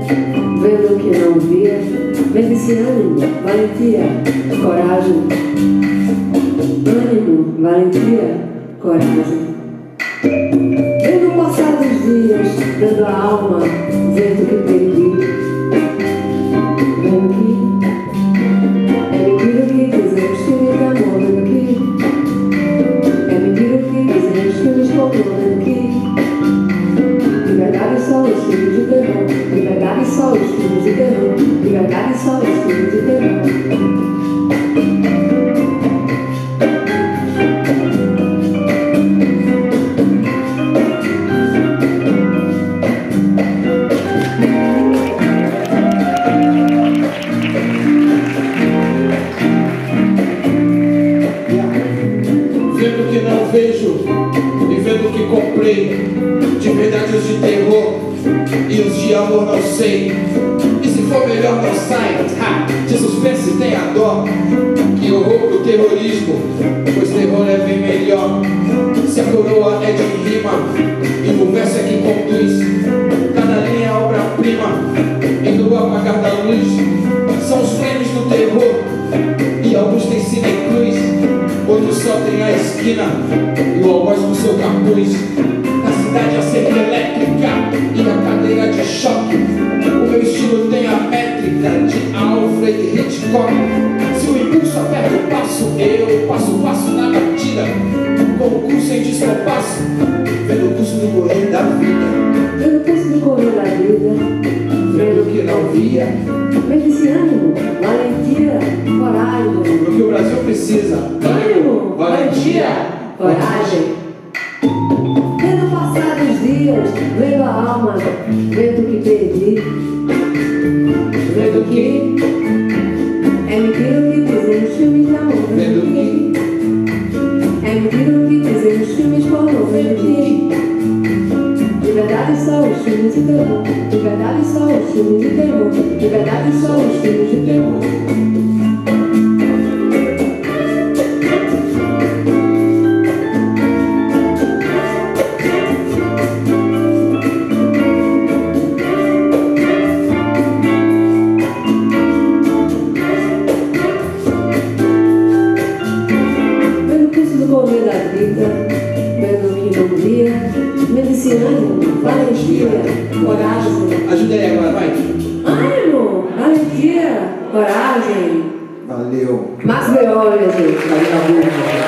vendo o que não via, vendo esse ânimo, valentia, coragem. Ânimo, valentia, coragem. Vendo passar os dias, vendo a alma, vendo que perdi. Vendo que é mentira o que dizem os filmes de amor, vendo que é mentira o que dizem os filmes de amor, vendo que liberdade só os filmes de terror, liberdade só os filmes de terror, liberdade só os filmes de terror. Vendo que não vejo e vendo que comprei, de verdades de terror e os de amor não sei. E se for melhor não sai, de suspense tenha dó, que horror pro terrorismo, pois terror é bem melhor. Se a coroa é de rima e o verso é que conduz, cada linha é obra-prima e no apagar da luz. São os prêmios do terror e alguns têm cinecruz, outros só tem a esquina e o algoz com seu capuz. Na cidade a cerca elétrica e a cadeira de choque, o meu estilo tem a métrica de Alfred Hitchcock. Se o impulso aperta o passo, eu passo o passo na batida, como curso em descompasso, vendo o curso do correr da vida. Vendo o curso do correr da vida, vendo o que não via, vendo esse ânimo, valentia, coragem. O que o Brasil precisa: ânimo, valentia, coragem. Vendo passar os dias, vendo a alma, vendo o que perdi. Vendo que é mentira o que dizem os filmes de amor. Vendo que é mentira o que dizem os filmes pornô. Vendo que liberdade só os filmes de terror, liberdade só os filmes de terror, liberdade só os filmes de terror. Correr da vida, vendo o que não via, vendo esse ânimo, valentia, coragem. Ajuda aí agora, vai. Ânimo, valentia, coragem. Valeu. Max Beoli, gente. Valeu.